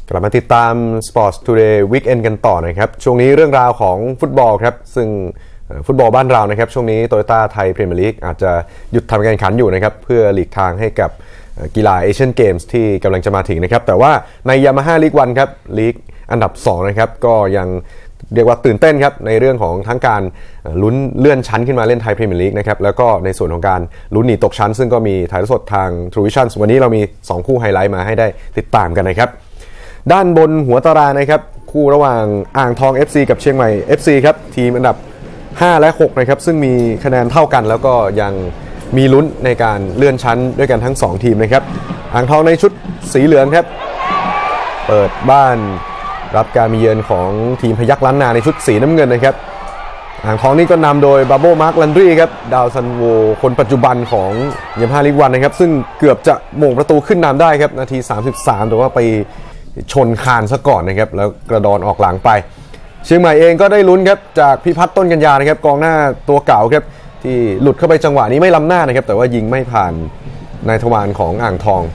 กลับมาติดตาม Sports Today Weekend กันต่อนะครับช่วงนี้เรื่องราวของฟุตบอลครับซึ่งฟุตบอลบ้านเรานะครับช่วงนี้โตโยต้าไทยพรีเมียร์ลีกอาจจะหยุดทำการแข่งขันอยู่นะครับเพื่อหลีกทางให้กับกีฬาเอเชียนเกมส์ที่กำลังจะมาถึงนะครับแต่ว่าในยามาฮ่าลีกวันครับลีกอันดับ2นะครับก็ยังเรียกว่าตื่นเต้นครับในเรื่องของทั้งการลุ้นเลื่อนชั้นขึ้นมาเล่นไทยพรีเมียร์ลีกนะครับแล้วก็ในส่วนของการลุ้นหนีตกชั้นซึ่งก็มีถ่ายทอดสดทาง True Vision วันนี้เรามี2คู่ไฮไลท์มาให้ได้ติดตามกันนะครับด้านบนหัวตารางนะครับคู่ระหว่างอ่างทอง FC กับเชียงใหม่ FC ครับทีมอันดับ5และ6นะครับซึ่งมีคะแนนเท่ากันแล้วก็ยังมีลุ้นในการเลื่อนชั้นด้วยกันทั้ง2ทีมนะครับอ่างทองในชุดสีเหลืองครับเปิดบ้านรับการมีเยือนของทีมพยัคฆ์ล้านนาในชุดสีน้ำเงินนะครับอ่างทองนี่ก็นำโดยบาโบมาร์คลันดรีครับดาวซันโวคนปัจจุบันของยามาฮ่าลีกวันนะครับซึ่งเกือบจะโมงประตูขึ้นนำได้ครับนาที33แต่ว่าไปชนคานซะก่อนนะครับแล้วกระดอนออกหลังไปเชียงใหม่เองก็ได้ลุ้นครับจากพิพัฒน์ต้นกัญญานะครับกองหน้าตัวเก่าครับที่หลุดเข้าไปจังหวะนี้ไม่ล้ำหน้านะครับแต่ว่ายิงไม่ผ่านนายทวารของอ่างทอง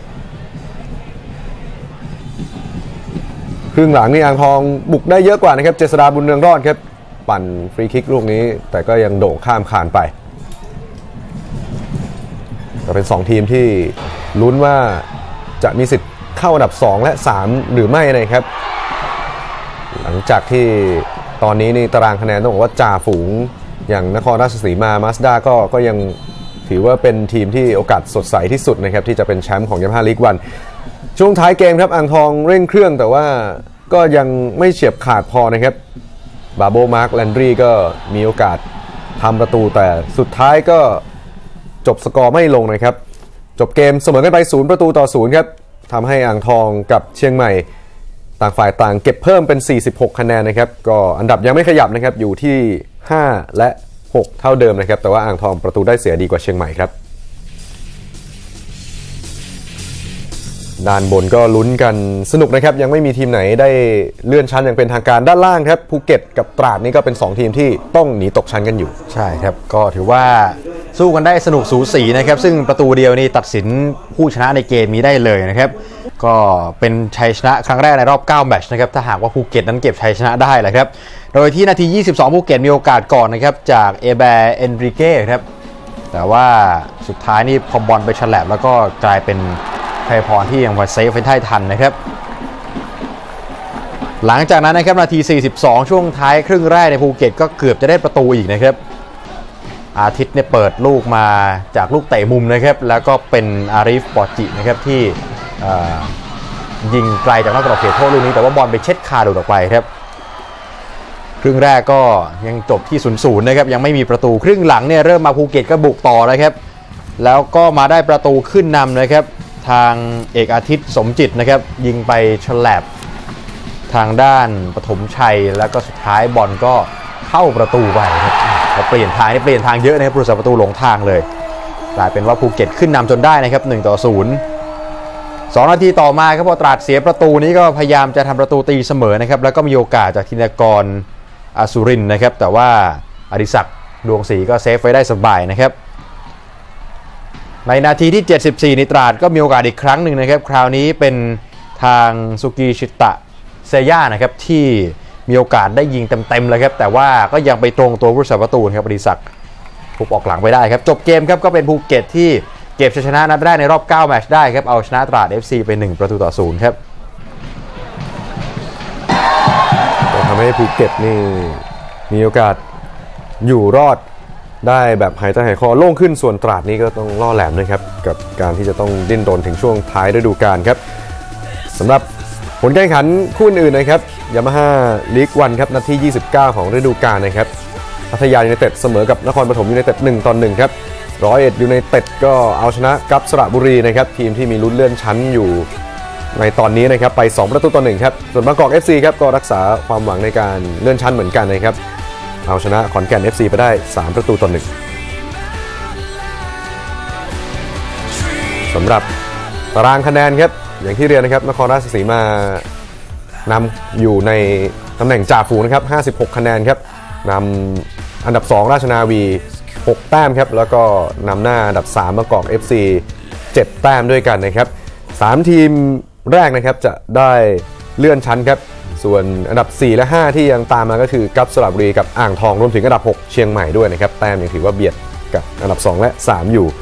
ครึ่งหลังนี่อ่างทองบุกได้เยอะกว่านะครับเจษฎาบุญเรืองรอดครับปั่นฟรีคิกลูกนี้แต่ก็ยังโด่งข้ามคานไปก็เป็น2ทีมที่ลุ้นว่าจะมีสิทธิ์เข้าอันดับ2และ3หรือไม่นะครับหลังจากที่ตอนนี้นี่ตารางคะแนนต้องบอกว่าจ่าฝูงอย่างนครราชสีมามาสด้าก็ยังถือว่าเป็นทีมที่โอกาสสดใสที่สุดนะครับที่จะเป็นแชมป์ของยามาฮ่าลีกวันช่วงท้ายเกมครับอ่างทองเร่งเครื่องแต่ว่าก็ยังไม่เฉียบขาดพอนะครับบาโบมาร์คแลนดรีก็มีโอกาสทำประตูแต่สุดท้ายก็จบสกอร์ไม่ลงนะครับจบเกมเสมอกันไป0-0ครับทำให้อ่างทองกับเชียงใหม่ต่างฝ่ายต่างเก็บเพิ่มเป็น46คะแนนนะครับก็อันดับยังไม่ขยับนะครับอยู่ที่5และ6เท่าเดิมนะครับแต่ว่าอ่างทองประตูได้เสียดีกว่าเชียงใหม่ครับด้านบนก็ลุ้นกันสนุกนะครับยังไม่มีทีมไหนได้เลื่อนชั้นอย่างเป็นทางการด้านล่างครับภูเก็ตกับตราดนี่ก็เป็น2ทีมที่ต้องหนีตกชั้นกันอยู่ใช่ครับก็ถือว่าสู้กันได้สนุกสูสีนะครับซึ่งประตูเดียวนี่ตัดสินผู้ชนะในเกมนี้ได้เลยนะครับก็เป็นชัยชนะครั้งแรกในรอบ9แมตช์นะครับถ้าหากว่าภูเก็ตนั้นเก็บชัยชนะได้แหละครับโดยที่นาที22ภูเก็ตมีโอกาสก่อนนะครับจากเอแบร์เอนริเก้ครับแต่ว่าสุดท้ายนี่พอบอลไปฉลับแล้วก็กลายเป็นไทยพรที่ยังมาเซฟเป็นไทยทันนะครับหลังจากนั้นนะครับนาที42ช่วงท้ายครึ่งแรกในภูเก็ตก็เกือบจะได้ประตูอีกนะครับอาทิตย์เนี่ยเปิดลูกมาจากลูกเตะมุมนะครับแล้วก็เป็นอาริฟปอจินะครับที่ยิงไกลจากนอกกรอบเขตโทษลูกนี้แต่ว่าบอลไปเช็ดคาดูออกไปครับครึ่งแรกก็ยังจบที่0-0นะครับยังไม่มีประตูครึ่งหลังเนี่ยเริ่มมาภูเก็ตก็บุกต่อนะครับแล้วก็มาได้ประตูขึ้นนำนะครับทางเอกอาทิตย์สมจิตนะครับยิงไปฉลับทางด้านปฐมชัยแล้วก็สุดท้ายบอลก็เข้าประตูไปครับเขาเปลี่ยนทางเยอะนะครับผู้รักษาประตูหลงทางเลยกลายเป็นว่าภูเก็ตขึ้นนำจนได้นะครับ1-0 2นาทีต่อมาครับพอตราดเสียประตูนี้ก็พยายามจะทำประตูตีเสมอนะครับแล้วก็มีโอกาสจากธินกรอสุรินทร์นะครับแต่ว่าอดิศักดิ์ดวงศรีก็เซฟไว้ได้สบายนะครับในนาทีที่74นิตราดก็มีโอกาสอีกครั้งหนึ่งนะครับคราวนี้เป็นทางสุกีชิตะเซย่านะครับที่มีโอกาสได้ยิงเต็มๆเลยครับแต่ว่าก็ยังไปตรงตัวผู้รักษาประตูครับอดิศักดิ์ทุบออกหลังไปได้ครับจบเกมครับก็เป็นภูเก็ตที่เก็บชัยชนะนัดแรกในรอบ9แมตช์ได้ครับเอาชนะตราด FC ไป1-0ครับทำให้ภูเก็ตนี่มีโอกาสอยู่รอดได้แบบหายใจหายคอโล่งขึ้นส่วนตราดนี้ก็ต้องล่อแหลมนะครับกับการที่จะต้องดิ้นรนถึงช่วงท้ายฤดูกาลครับสำหรับผลการแข่งขันคู่อื่นนะครับยามาฮ่าลีกวันครับนัดที่29ของฤดูกาลนะครับพัทยายูไนเต็ดเสมอกับนครปฐมยูไนเต็ด1-1ครับ101ยูไนเต็ดก็เอาชนะกับสระบุรีนะครับทีมที่มีลุ้นเลื่อนชั้นอยู่ในตอนนี้นะครับไป2-1ครับส่วนบางกอก FC ครับก็รักษาความหวังในการเลื่อนชั้นเหมือนกันนะครับเอาชนะขอนแก่น FC ไปได้3-1สำหรับตารางคะแนนครับอย่างที่เรียนนะครับนครราชสีมานำอยู่ในตำแหน่งจ่าฝูงนะครับ56คะแนนครับนำอันดับ2ราชนาวี6แต้มครับแล้วก็นำหน้าอันดับ3บางกอก FC 7แต้มด้วยกันนะครับ3ทีมแรกนะครับจะได้เลื่อนชั้นครับส่วนอันดับ4และ5ที่ยังตามมาก็คือกัปสระบุรีกับอ่างทองรวมถึงอันดับ6เชียงใหม่ด้วยนะครับแต้มยังถือว่าเบียดกับอันดับ2และ3อยู่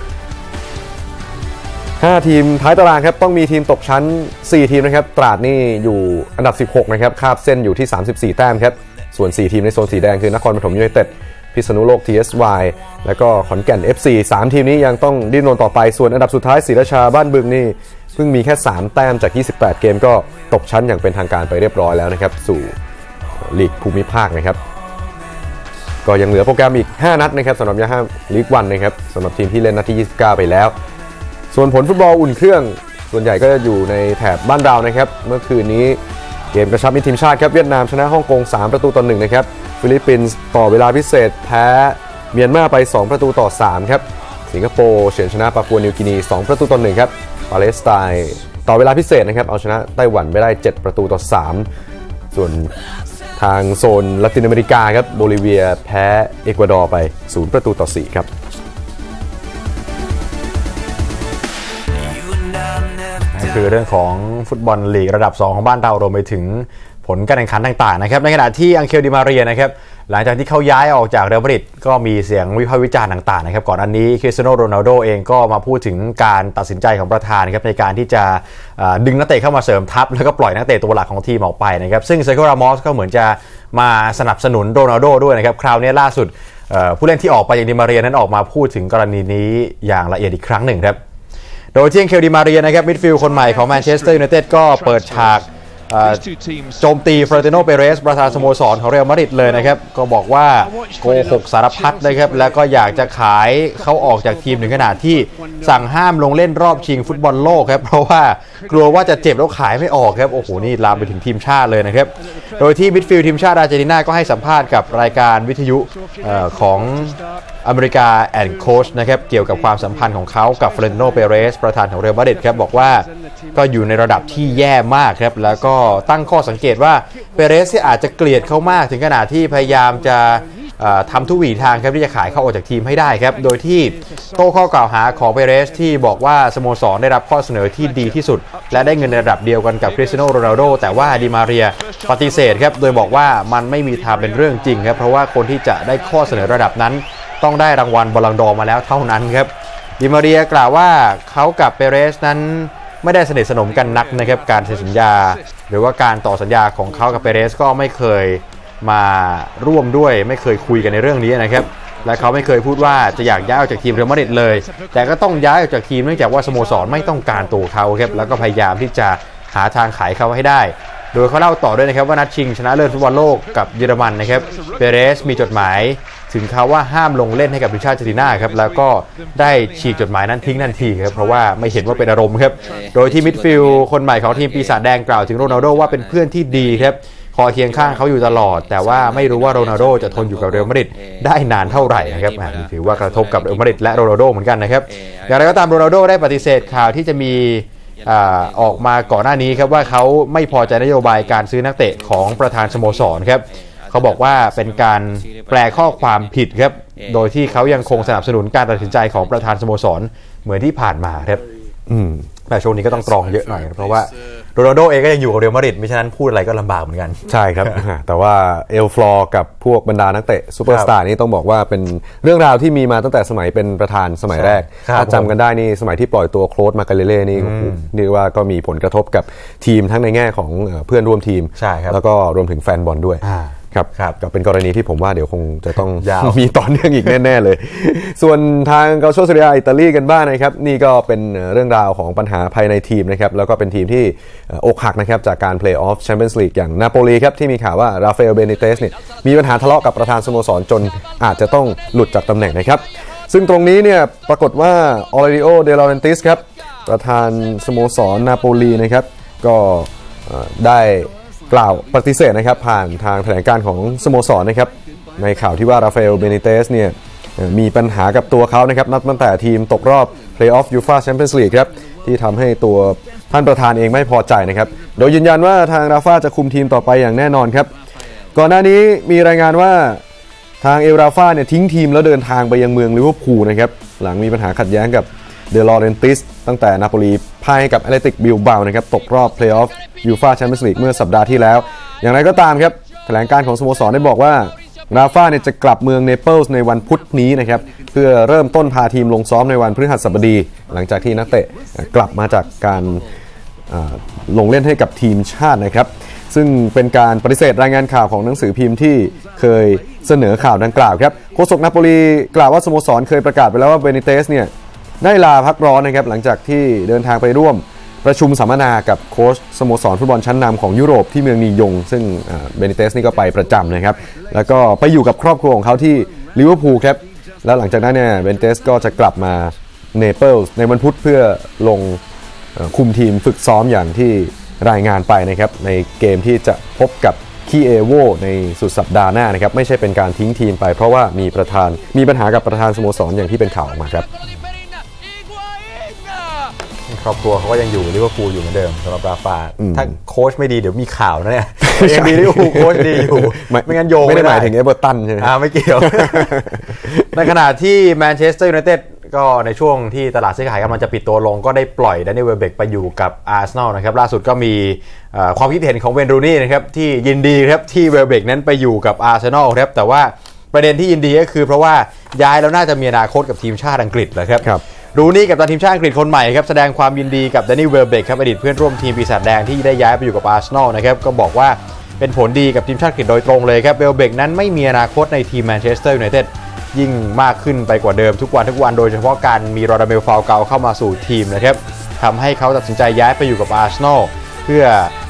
5ทีมท้ายตารางครับต้องมีทีมตกชั้น4ทีมนะครับตราดนี่อยู่อันดับ16นะครับคาบเส้นอยู่ที่34แต้มครับส่วน4ทีมในโซนสีแดงคือนครปฐมยูไนเต็ดพิษณุโลก TSY แล้วก็ขอนแก่น FC 3ทีมนี้ยังต้องดิ้นรนต่อไปส่วนอันดับสุดท้ายศรีราชาบ้านบึงนี่เพิ่งมีแค่3แต้มจาก28เกมก็ตกชั้นอย่างเป็นทางการไปเรียบร้อยแล้วนะครับสู่ลีกภูมิภาคนะครับก็ยังเหลือโปรแกรมอีก5นัดนะครับสำหรับย่าลีกวันนะครับสำหรับทีมที่เล่นนัดที่29ไปแล้วส่วนผลฟุตบอลอุ่นเครื่องส่วนใหญ่ก็จะอยู่ในแถบบ้านเรานะครับเมื่อคืนนี้เกมกระชับมิตรทีมชาติครับเวียดนามชนะฮ่องกง3-1นะครับฟิลิปปินส์ต่อเวลาพิเศษแพ้เมียนมาไป2-3ครับสิงคโปร์เฉือนชนะปาปัวนิวกินี2-1ครับปาเลสไตน์ต่อเวลาพิเศษนะครับเอาชนะไต้หวันไปได้7-3ส่วนทางโซนละตินอเมริกาครับโบลิเวียแพ้เอกวาดอร์ไป0-4ครับคือเรื่องของฟุตบอลลีกระดับ2ของบ้านเรารวมไปถึงผลการแข่งขันต่างๆนะครับในขณะที่อังเคล ดิมาเรียนะครับหลังจากที่เขาย้ายออกจากเรอัลมาดริดก็มีเสียงวิพากษ์วิจารณ์ต่างๆนะครับก่อนอันนี้คริสเตียโนโรนัลโดเองก็มาพูดถึงการตัดสินใจของประธานครับในการที่จะดึงนักเตะเข้ามาเสริมทัพแล้วก็ปล่อยนักเตะตัวหลักของทีมออกไปนะครับซึ่งเซอร์เคิล รามอสก็เหมือนจะมาสนับสนุนโรนัลโดด้วยนะครับคราวนี้ล่าสุดผู้เล่นที่ออกไปอย่างดิมาเรียนั้นออกมาพูดถึงกรณีนี้อย่างละเอียดอีกครั้งหนึ่งครับโดยที่อังเคล ดิมาเรียนะครับมิดฟิลด์คนใหม่ของแมนเชสเตอร์ยูไนเต็ดก็เปิดฉากโจมตีฟลอเรนติโน เปเรสประธานสโมสรของเรอัลมาดริดเลยนะครับก็บอกว่าโกหกสารพัดนะครับแล้วก็อยากจะขายเขาออกจากทีมถึงขนาดที่สั่งห้ามลงเล่นรอบชิงฟุตบอลโลกครับเพราะว่ากลัวว่าจะเจ็บแล้วขายไม่ออกครับโอ้โหนี่ลามไปถึงทีมชาติเลยนะครับโดยที่มิดฟิลด์ทีมชาติอาร์เจนตินาก็ให้สัมภาษณ์กับรายการวิทยุของอเมริกาแอนด์โค้ชนะครับเกี่ยวกับความสัมพันธ์ของเขากับฟลอเรนติโน เปเรสประธานของเรอัลมาดริดครับบอกว่าก็อยู่ในระดับที่แย่มากครับแล้วก็ตั้งข้อสังเกตว่าเปเรสอาจจะเกลียดเขามากถึงขนาดที่พยายามจะทำทุกวิถีทางครับที่จะขายเขาออกจากทีมให้ได้ครับโดยที่โต้ข้อกล่าวหาของเปเรสที่บอกว่าสโมสรได้รับข้อเสนอที่ดีที่สุดและได้เงินในระดับเดียวกันกับคริสเตียโน โรนัลโดแต่ว่าดิมาเรียปฏิเสธครับโดยบอกว่ามันไม่มีทางเป็นเรื่องจริงครับเพราะว่าคนที่จะได้ข้อเสนอระดับนั้นต้องได้รางวัลบอลลังดอร์มาแล้วเท่านั้นครับดิมาเรียกล่าวว่าเขากับเปเรสนั้นไม่ได้สนิทสนมกันนักนะครับการเซ็นสัญญาหรือว่าการต่อสัญญาของเขากับเปเรสก็ไม่เคยมาร่วมด้วยไม่เคยคุยกันในเรื่องนี้นะครับและเขาไม่เคยพูดว่าจะอยากย้ายออกจากทีมเรอัลมาดริดเลยแต่ก็ต้องย้ายออกจากทีมเนื่องจากว่าสโมสรไม่ต้องการตัวเขาครับแล้วก็พยายามที่จะหาทางขายเขาให้ได้โดยเขาเล่าต่อด้วยนะครับว่านัดชิงชนะเลิศฟุตบอลโลกกับเยอรมันนะครับเปเรสมีจดหมายถึงเขาว่าห้ามลงเล่นให้กับทีมชาติอาร์เจนตินาครับแล้วก็ได้ฉีกจดหมายนั้นทิ้งทันทีครับเพราะว่าไม่เห็นว่าเป็นอารมณ์ครับโดยที่มิดฟิลด์คนใหม่ของทีมปีศาจแดงกล่าวถึงโรนัลโดว่าเป็นเพื่อนที่ดีครับคอยเคียงข้างเขาอยู่ตลอดแต่ว่าไม่รู้ว่าโรนัลโดจะทนอยู่กับเรอัลมาดริดได้นานเท่าไหร่นะครับถือว่ากระทบกับเรอัลมาดริดและโรนัลโดเหมือนกันนะครับอย่างไรก็ตามโรนัลโดได้ปฏิเสธข่าวที่จะมีออกมาก่อนหน้านี้ครับว่าเขาไม่พอใจนโยบายการซื้อนักเตะของประธานสโมสรครับเขาบอกว่าเป็นการแปลข้อความผิดครับโดยที่เขายังคงสนับสนุนการตัดสินใจของประธานสโมสรเหมือนที่ผ่านมาครับแต่ช่วงนี้ก็ต้องตรองเยอะหน่อยเพราะว่าโรนัลโดเองก็ยังอยู่กับเรอัลมาดริดมิฉะนั้นพูดอะไรก็ลำบากเหมือนกันใช่ครับ แต่ว่าเอลฟลอร์กับพวกบรรดานักเตะซูเปอร์สตาร์นี่ต้องบอกว่าเป็นเรื่องราวที่มีมาตั้งแต่สมัยเป็นประธานสมัยแรกถ้าจำกันได้นี่สมัยที่ปล่อยตัวโคลส มาการเล่นี่เรียกว่าก็มีผลกระทบกับทีมทั้งในแง่ของเพื่อนร่วมทีมแล้วก็รวมถึงแฟนบอลด้วยครับก็เป็นกรณีที่ผมว่าเดี๋ยวคงจะต้องมีต่อเนื่องอีกแน่ๆเลยส่วนทางเกาโชเซเรียอิตาลีกันบ้างนะครับนี่ก็เป็นเรื่องราวของปัญหาภายในทีมนะครับแล้วก็เป็นทีมที่อกหักนะครับจากการเพลย์ออฟแชมเปี้ยนส์ลีกอย่างนาโปลีครับที่มีข่าวว่าราฟาเอล เบนิเตสเนี่ยมีปัญหาทะเลาะกับประธานสโมสรจนอาจจะต้องหลุดจากตำแหน่งนะครับซึ่งตรงนี้เนี่ยปรากฏว่าออเรดิโอ เดลาเรนติสครับประธานสโมสรนาโปลีนะครับก็ได้กล่าวปฏิเสธนะครับผ่านทางแถลงการของสโมสรนะครับในข่าวที่ว่าราฟาเอล เบนิเตสเนี่ยมีปัญหากับตัวเขานะครับนับตั้งแต่ทีมตกรอบเพลย์ออฟยูฟ่าแชมเปี้ยนส์ลีกครับที่ทำให้ตัวท่านประธานเองไม่พอใจนะครับโดยยืนยันว่าทางราฟาจะคุมทีมต่อไปอย่างแน่นอนครับก่อนหน้านี้มีรายงานว่าทางเอลราฟาเนี่ยทิ้งทีมแล้วเดินทางไปยังเมืองลิเวอร์พูลนะครับหลังมีปัญหาขัดแย้งกับเดลอเรนติสตั้งแต่นาโปลีพ่ายให้กับแอตเลติกบิลเบานะครับตกรอบเพลย์ออฟยูฟ่าแชมเปี้ยนส์ลีกเมื่อสัปดาห์ที่แล้วอย่างไรก็ตามครับแถลงการของสโมสรได้บอกว่าราฟาเนี่ยจะกลับเมืองเนเปิลส์ในวันพุธนี้นะครับเพื่อเริ่มต้นพาทีมลงซ้อมในวันพฤหัสบดีหลังจากที่นักเตะกลับมาจากการลงเล่นให้กับทีมชาตินะครับซึ่งเป็นการปฏิเสธรายงานข่าวของหนังสือพิมพ์ที่เคยเสนอข่าวดังกล่าวครับโฆษกนาโปลีกล่าวว่าสโมสรเคยประกาศไปแล้วว่าเบนิเตสเนี่ยได้ลาพักร้อนนะครับหลังจากที่เดินทางไปร่วมประชุมสัมมนากับโค้ชสโมสรฟุตบอลชั้นนำของยุโรปที่เมืองนียงซึ่งเบนิเตสนี่ก็ไปประจำนะครับแล้วก็ไปอยู่กับครอบครัวของเขาที่ลิเวอร์พูลครับแล้วหลังจากนั้นเนี่ยเบนิเตสก็จะกลับมาเนเปิลส์ในวันพุธเพื่อลงคุมทีมฝึกซ้อมอย่างที่รายงานไปนะครับในเกมที่จะพบกับคีเอโวในสุดสัปดาห์หน้านะครับไม่ใช่เป็นการทิ้งทีมไปเพราะว่ามีปัญหากับประธานสโมสรอย่างที่เป็นข่าวออกมาครับครอบครัวเขาก็ยังอยู่ลิเวอร์พูลอยู่เหมือนเดิมสำหรับราฟาถ้าโค้ชไม่ดีเดี๋ยวมีข่าวนะเนี่ยยังดีลิเวอร์พูลโค้ชดีอยู่ไม่งั้นโยงไม่ได้หมายถึงเอเวอร์ตันใช่ไหมไม่เกี่ยวในขณะที่แมนเชสเตอร์ยูไนเต็ดก็ในช่วงที่ตลาดซื้อขายกำลังจะปิดตัวลงก็ได้ปล่อยแดนนี่เวลเบกไปอยู่กับอาร์เซนอลนะครับล่าสุดก็มีความคิดเห็นของเวนรูนี่นะครับที่ยินดีครับที่เวลเบกนั้นไปอยู่กับอาร์เซนอลครับแต่ว่าประเด็นที่ยินดีก็คือเพราะว่าย้ายแล้วน่าจะมีอนาคตกับทีมชาติอังกฤษแหละครับรูนี่กับทีมชาติอังกฤษคนใหม่ครับแสดงความยินดีกับแดนนี่เวลเบกครับอดีตเพื่อนร่วมทีมปีศาจแดงที่ได้ย้ายไปอยู่กับอาร์เซนอลนะครับก็บอกว่าเป็นผลดีกับทีมชาติอังกฤษโดยตรงเลยครับเวลเบกนั้นไม่มีอนาคตในทีมแมนเชสเตอร์ยูไนเต็ดยิ่งมากขึ้นไปกว่าเดิมทุกวันโดยเฉพาะการมีรอดาเมลฟาวเกาเข้ามาสู่ทีมนะครับทำให้เขาตัดสินใจย้ายไปอยู่กับอาร์เซนอลเพื่อ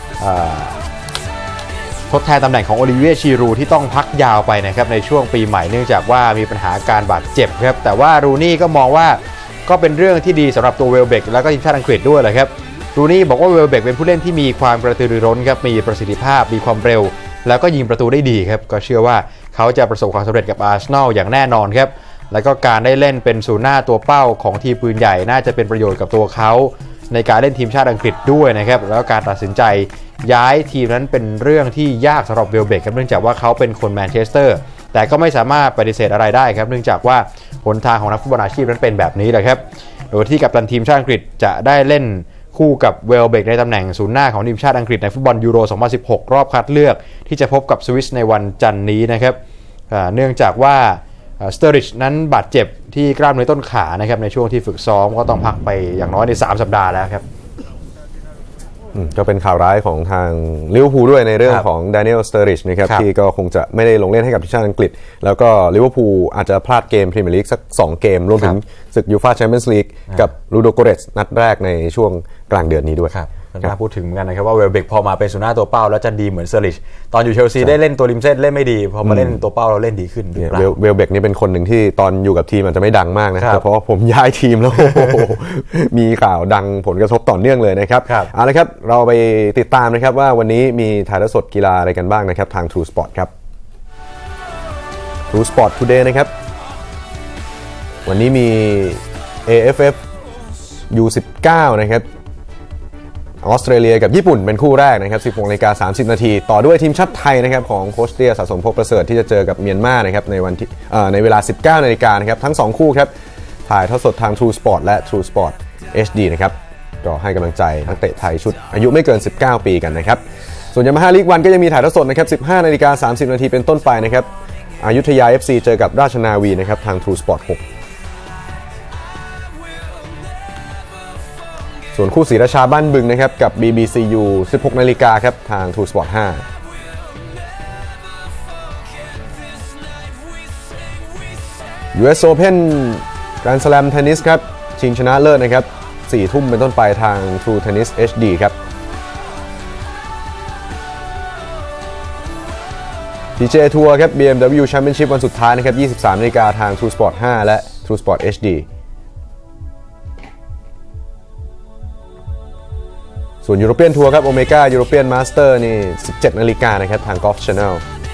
ทดแทนตำแหน่งของโอลิเวียชีรูที่ต้องพักยาวไปนะครับในช่วงปีใหม่เนื่องจากว่ามีปัญหาการบาดเจ็บครับแต่ว่ารูนี่ก็มองว่าก็เป็นเรื่องที่ดีสำหรับตัวเวลเบกแล้วก็ทีมชาติอังกฤษด้วยแหละครับรูนี่บอกว่าเวลเบกเป็นผู้เล่นที่มีความกระตือรือร้นครับมีประสิทธิภาพมีความเร็วแล้วก็ยิงประตูได้ดีครับก็เชื่อว่าเขาจะประสบความสำเร็จกับอาร์เซนอลอย่างแน่นอนครับแล้วก็การได้เล่นเป็นศูนย์หน้าตัวเป้าของทีมปืนใหญ่น่าจะเป็นประโยชน์กับตัวเขาในการเล่นทีมชาติอังกฤษด้วยนะครับแล้วการตัดสินใจย้ายทีมนั้นเป็นเรื่องที่ยากสำหรับเวลเบกครับเนื่องจากว่าเขาเป็นคนแมนเชสเตอร์แต่ก็ไม่สามารถปฏิเสธอะไรได้ครับเนื่องจากว่าหนทางของนักฟุตบอลอาชีพนั้นเป็นแบบนี้แหละครับโดยที่กัปตันทีมชาติอังกฤษจะได้เล่นคู่กับเวลเบกในตำแหน่งศูนย์หน้าของทีมชาติอังกฤษในฟุตบอลยูโร 2016 รอบคัดเลือกที่จะพบกับสวิสในวันจันทร์นี้นะครับเนื่องจากว่าสเตอริชนั้นบาดเจ็บที่กล้ามเนื้อต้นขานะครับในช่วงที่ฝึกซ้อมก็ต้องพักไปอย่างน้อยใน3 สัปดาห์แล้วครับก็เป็นข่าวร้ายของทางลิเวอร์พูลด้วยในเรื่องของดานิเอล สเตอริชนะครับที่ก็คงจะไม่ได้ลงเล่นให้กับทีมชาติอังกฤษแล้วก็ลิเวอร์พูลอาจจะพลาดเกมพรีเมียร์ลีกสัก2 เกมรวมถึงศึกยูฟ่าแชมเปี้ยนส์ลีกกับลูโดโกเรตส์นัดแรกในช่วงกลางเดือนนี้ด้วยน่าพูดถึงเหมือนกันนะครับว่าเวลเบกพอมาเป็นศูนย์หน้าตัวเป้าแล้วจะดีเหมือนเซอร์ริชตอนอยู่เชลซีได้เล่นตัวริมเส้นเล่นไม่ดีพอมาเล่นตัวเป้าเราเล่นดีขึ้นเวลเบกนี่เป็นคนหนึ่งที่ตอนอยู่กับทีมอาจจะไม่ดังมากนะแต่เพราะผมย้ายทีมแล้วมีข่าวดังผลกระทบต่อเนื่องเลยนะครับเอาละครับเราไปติดตามนะครับว่าวันนี้มีถ่ายทอดสดกีฬาอะไรกันบ้างนะครับทาง True Sport ครับ True Sport Today นะครับวันนี้มี AFF U19 นะครับออสเตรเลียกับญี่ปุ่นเป็นคู่แรกนะครับ 16:30 น.ต่อด้วยทีมชาติไทยนะครับของโค้ชเตี้ยสะสมภพประเสริฐที่จะเจอกับเมียนมานะครับในวันที่ในเวลา 19 นาฬิกานะครับทั้ง2คู่ครับถ่ายทอดสดทาง True Sport และ True Sport HD นะครับก็ให้กำลังใจนักเตะไทยชุดอายุไม่เกิน19 ปีกันนะครับส่วนยามาฮ่าลีกวันก็ยังมีถ่ายทอดสดนะครับ 15:30 น.เป็นต้นไปนะครับอยุธยา FC เจอกับราชนาวีนะครับทาง True Sport 6ส่วนคู่ศรีราชาบ้านบึงนะครับกับ BBCU 16 นาฬิกาครับทาง True Sport 5 US Open Grand Slam Tennis ครับชิงชนะเลิศนะครับ 4 ทุ่มเป็นต้นไปทาง True Tennis HD ครับ PGA Tour ครับ BMW Championship วันสุดท้ายนะครับ 23 นาฬิกาทาง True Sport 5 และ True Sport HDส่วนยูโรเปียนทัวร์ครับโอเมก้ายูโรเปียนมาสเตอร์นี่ 17 นาฬิกานะครับทาง Golf Channel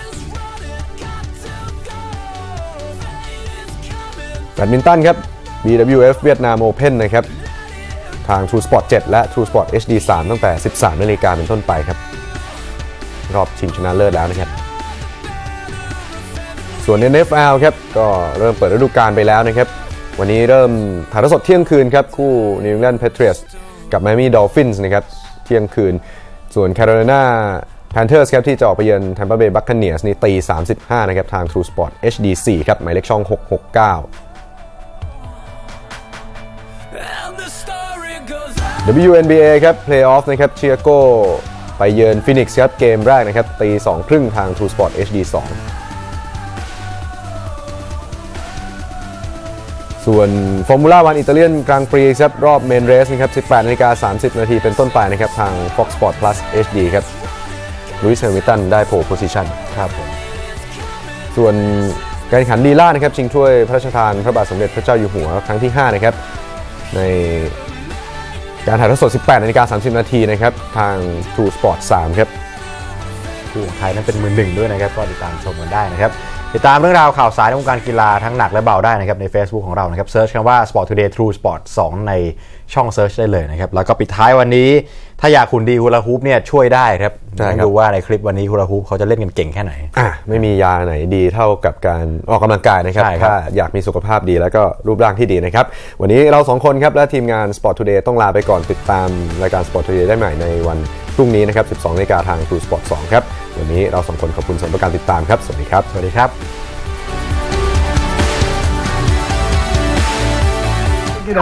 แบดมินตันครับ BWF เวียดนามโอเพ่นนะครับทาง True Sport 7 และ True Sport HD 3 ตั้งแต่ 13 นาฬิกาเป็นต้นไปครับรอบชิงชนะเลิศแล้วนะครับส่วน NFL ครับก็เริ่มเปิดฤดูกาลไปแล้วนะครับวันนี้เริ่มถ่ายทอดสดเที่ยงคืนครับคู่ New England Patriots กับ Miami Dolphins นะครับเที่ยงคืนส่วน Carolina Panthers ครับที่จะออกไปเยือน Tampa Bay Buccaneers นี่ตี 35นะครับทาง True Sport HD4 ครับหมายเลขช่อง669 WNBA ครับ Playoff นะครับเชียโกไปเยือนฟินิกส์ครับเกมแรกนะครับตี 2:30 ทาง True Sport HD2 ส่วนฟอร์มูล่าวันอิตาเลียนกลางปรีครับรอบเมนเรสนะครับ 18:30 นาทีเป็นต้นไปนะครับทาง Fox Sport Plus HD ครับลุยส์ แฮมิลตันได้โพลโพซิชันครับผมส่วนการแข่งขันลีลานะครับชิงถ้วยพระราชทานพระบาทสมเด็จพระเจ้าอยู่หัวครั้งที่ 5 นะครับในการถ่ายทอดสด 18:30 นาทีนะครับทาง True Sport 3 ครับคู่ของไทยนั้นเป็นมือหนึ่งด้วยนะครับก็ติดตามชมกันได้นะครับติดตามเรื่องราวข่าวสารในวงการกีฬาทั้งหนักและเบาได้นะครับใน Facebook ของเรานะครับเซิร์ชคำว่า Sport Today True Sport 2 ในช่องเซิร์ชได้เลยนะครับแล้วก็ปิดท้ายวันนี้ถ้าอยากหุ่นดีฮูลาฮูปเนี่ยช่วยได้ครับต้องดูว่าในคลิปวันนี้ฮูลาฮูปเขาจะเล่นกันเก่งแค่ไหนไม่มียาไหนดีเท่ากับการออกกำลังกายนะครับถ้าอยากมีสุขภาพดีแล้วก็รูปร่างที่ดีนะครับวันนี้เรา2คนครับและทีมงาน Sport Today ต้องลาไปก่อนติดตามรายการ Sport Today ได้ใหม่ในวันพรุ่งนี้นะครับ 12 นาฬิกาทาง True Sport 2 ครับวันนี้เรา2คนขอบคุณสำหรับการติดตามครับสวัสดีครับสวัสดีครับ You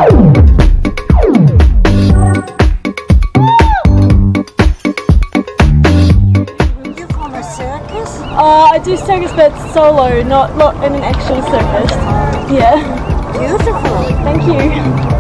from a circus? I do circus, but solo, not in an actual circus. Yeah. Beautiful. Thank you.